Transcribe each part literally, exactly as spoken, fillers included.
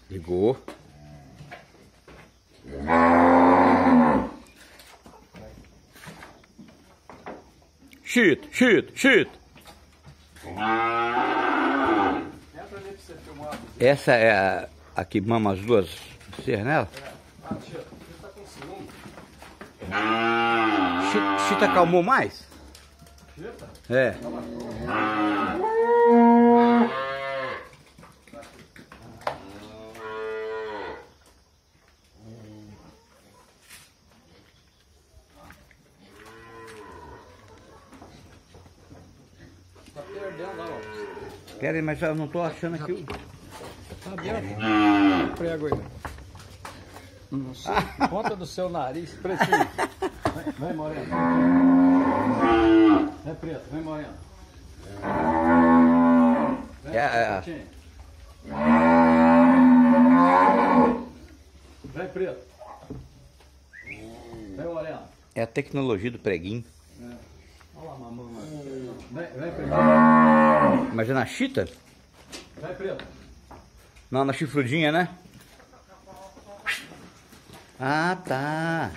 Ligou. Chita, chita, chita. Essa é a, a que mama as duas ser nela? Chita, Chita acalmou mais? Chita? É. Tá perdendo lá, ó. Pera aí, mas eu não tô achando aqui o... Tá aberto. Prego aí. Não sei. Ponta do seu nariz, pretinho. Vai, vai moreno. É preto, vem moreno. Vem, É, é. pretinho. Vem preto. Vem moreno. É a tecnologia do preguinho. É. Olha lá, mamãe. Vem, vem preto. Mas é na Chita? Vem preto. Não, na chifrudinha, né? Ah, tá.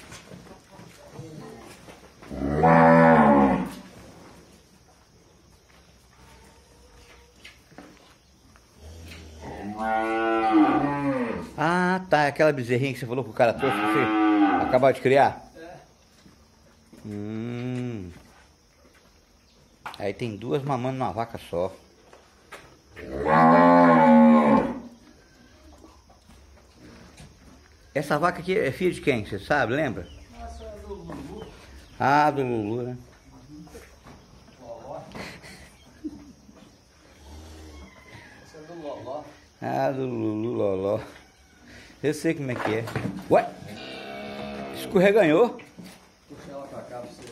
Ah, tá. Aquela bezerrinha que você falou que o cara trouxe pra você acabar de criar? É. Hum. Aí tem duas mamando numa vaca só. Essa vaca aqui é filha de quem? Você sabe? Lembra? Essa é do Lulu. Ah, do Lulu, né? Loló. Essa é do Loló. Ah, do Lulu Loló. Eu sei como é que é. Ué? Escorreganhou? Puxa ela pra cá pra você.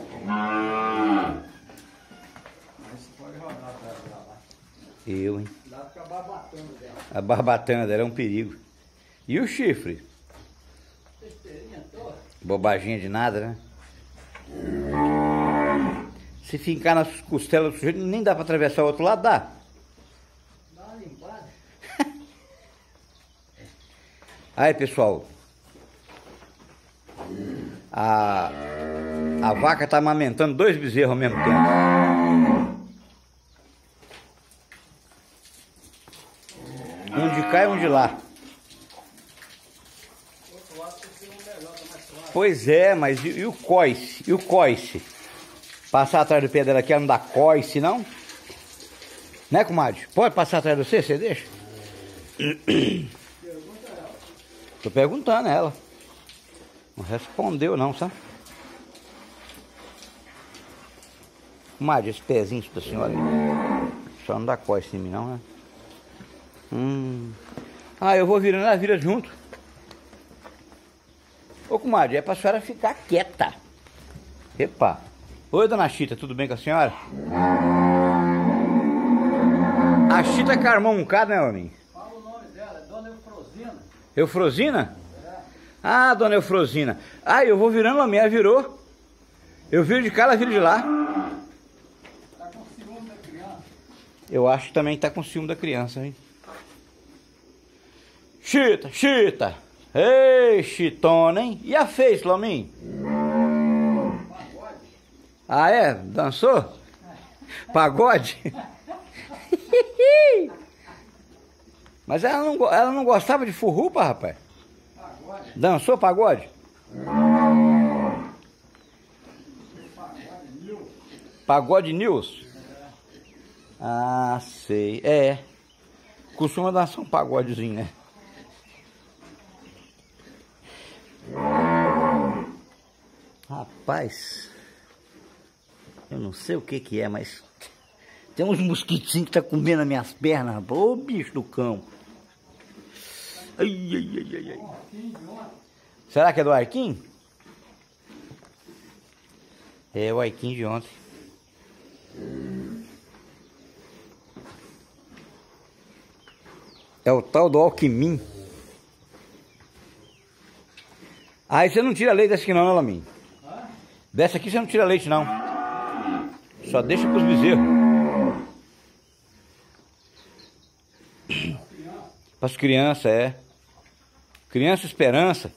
Aí você pode rodar pra ela lá. Eu, hein? Dá pra ficar barbatando dela. A barbatana dela é um perigo. E o chifre? Besteirinha toda. Bobaginha de nada, né? Se fincar nas costelas do sujeito, nem dá pra atravessar o outro lado, dá? Dá uma limpada. Aí, pessoal. A, a vaca tá amamentando dois bezerros ao mesmo tempo. Um de cá e um de lá. Outro lado tem que ser um melhor, tá mais suave. Pois é, mas e, e o coice? E o coice? Passar atrás do pé dela aqui, ela não dá coice, não? Né, comadre? Pode passar atrás de você? Você deixa? Pergunta ela. Tô perguntando a ela. Não respondeu não, sabe? Comadre, esse pezinho pra senhora aí. Só não dá coice em mim não, né? Hum. Ah, eu vou virando, ela vira junto. Ô, comadre, é pra senhora ficar quieta. Epa. Oi, dona Chita, tudo bem com a senhora? A Chita carmou um bocado, né, homem? Fala o nome dela, é Dona Eufrosina. Eufrosina? É. Ah, dona Eufrosina. Ah, eu vou virando, a minha virou. Eu viro de cá, ela vira de lá. Tá com ciúme da criança. Eu acho que também tá com ciúme da criança, hein? Chita, Chita. Ei, Chitona, hein? E a fez, Lominho? Pagode. Ah, é? Dançou? Pagode? Mas ela não, go- ela não gostava de furrupa, rapaz? Pagode. Dançou pagode? Pagode mil. Pagode News? Ah, sei. É. Costuma dançar um pagodezinho, né? Rapaz, eu não sei o que que é, mas tem uns mosquitinhos que tá comendo as minhas pernas, rapaz. Ô, bicho do cão. Ai, ai, ai, ai, ai. Será que é do Arquim? É o Arquim de ontem. É o tal do Alquimim. Aí você não tira leite dessa aqui não, né, Laminho? Dessa aqui você não tira leite não. Só deixa pros bezerros. Pra Para as crianças, é. Criança Esperança.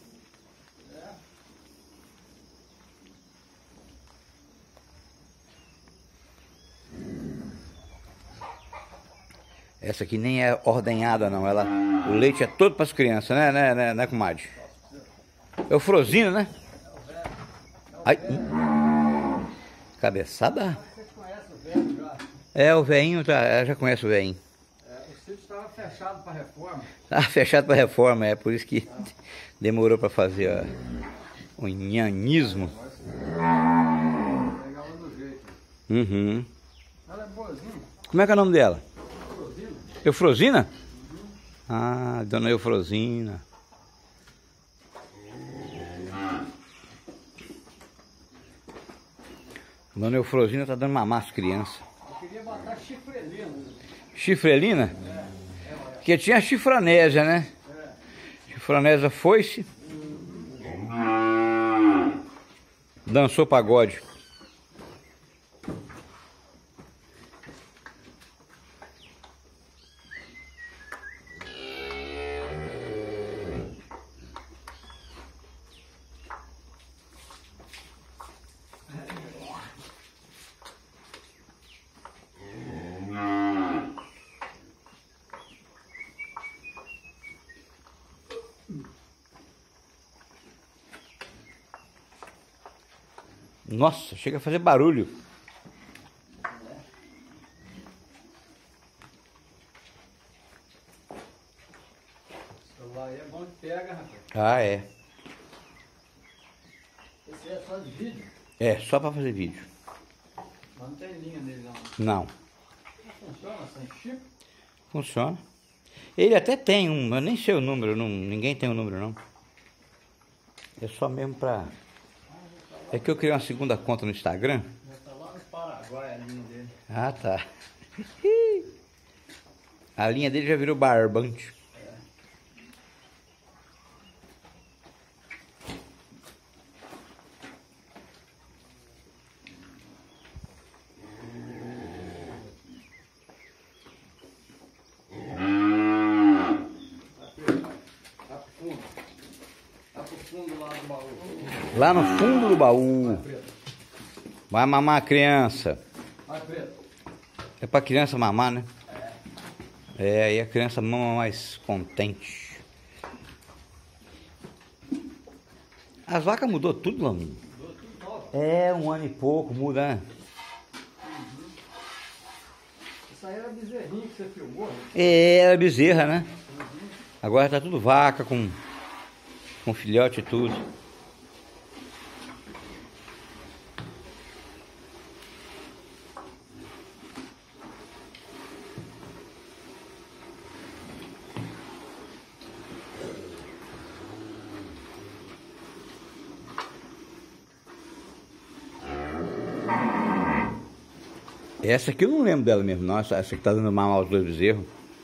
Essa aqui nem é ordenhada não, ela, o leite é todo para as crianças, né, né, né, né, comadre? É o Frosino, né? Ai, hum. Cabeçada. Você conhece o velho já? É, o velhinho, já, já conhece o velhinho. É, o sítio estava fechado para reforma. Ah, fechado para reforma, é por isso que demorou para fazer ó, o nhanismo. Pegava do jeito. Uhum. Ela é boazinha. Como é que é o nome dela? Frosina. Eufrosina? Uhum. Ah, dona Eufrosina. Dona Eufrosina tá dando mamar às crianças. Eu queria botar chifrelina. Chifrelina? É. Porque tinha a chifranésia, né? É. Chifranésia foi-se. Uhum. Dançou pagode. Nossa, chega a fazer barulho. O celular aí é bom que pega, rapaz. Ah, é. Esse é só de vídeo? É, só para fazer vídeo. Mas não tem linha nele não. Não. Funciona sem chip? Funciona. Ele até tem um, eu nem sei o número, não, ninguém tem o número não. É só mesmo pra... É que eu criei uma segunda conta no Instagram. Já tá lá no Paraguai a linha dele. Ah, tá. A linha dele já virou barbante. É. Tá pro fundo. Tá pro fundo lá do baú. Lá no fundo do baú. Vai mamar a criança. Vai, Pedro. É pra criança mamar, né? É. É, aí a criança mama mais contente. As vacas mudou tudo, Laminho? Mudou tudo novo. É, um ano e pouco, muda, né? Uhum. Isso aí era bezerrinho que você filmou, né? É, era bezerra, né? Uhum. Agora tá tudo vaca, com, com filhote e tudo. Essa aqui eu não lembro dela mesmo, não. Essa, essa que tá dando mamar aos dois bezerros.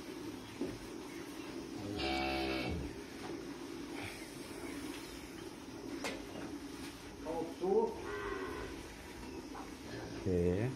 Faltou. É.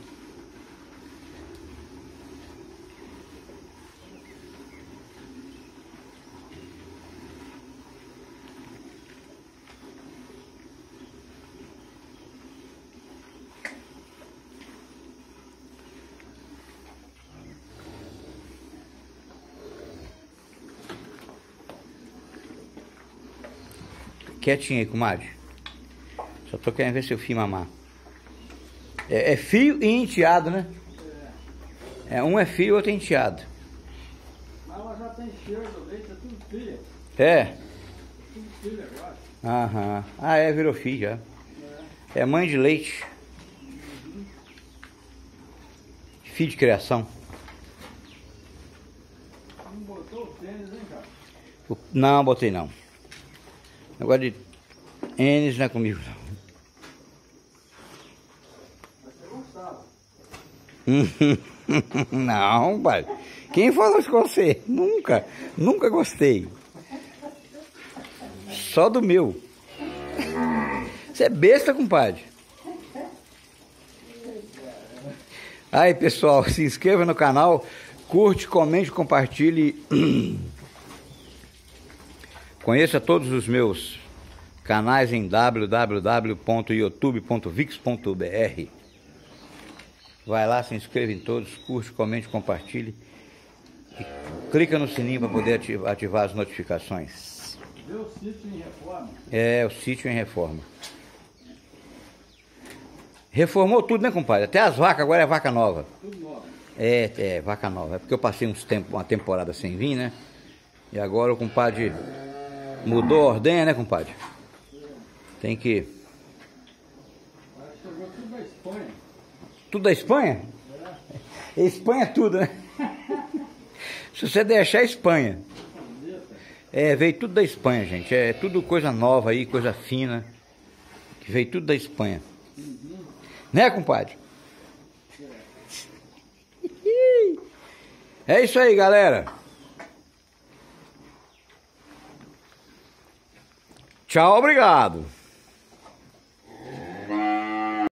Quietinho aí, comadre. Só tô querendo ver seu filho mamar. É, é fio e enteado, né? É. É, um é fio e outro é enteado. Mas ela já tem cheiro do leite, é tudo filha. É? Tudo filha agora. Aham. Ah, é, virou fio já. É, é mãe de leite. Uhum. Filho de criação. Não botou o tênis, hein, cara? O- Não, botei não. Negócio de Enes não é comigo não. Mas você gostava. Não, pai. Quem falou isso com você? Nunca. Nunca gostei. Só do meu. Você é besta, compadre. Aí, pessoal, se inscreva no canal, curte, comente, compartilhe Conheça todos os meus canais em w w w ponto youtube ponto vix ponto b r. Vai lá, se inscreva em todos, curte, comente, compartilhe. E clica no sininho para poder ativar, ativar as notificações. Vê o sítio em reforma? É, o sítio em reforma. Reformou tudo, né, compadre? Até as vacas, agora é vaca nova. Tudo novo. É, é, vaca nova. É porque eu passei uns tempos, uma temporada sem vir, né? E agora o compadre mudou a ordenha, né, compadre? Tem que... Chegou tudo da Espanha. Tudo da Espanha? É. Espanha é tudo, né? Se você deixar, é Espanha. É, veio tudo da Espanha, gente. É tudo coisa nova aí, coisa fina. Que veio tudo da Espanha. Uhum. Né, compadre? É isso aí, galera. Tchau, obrigado.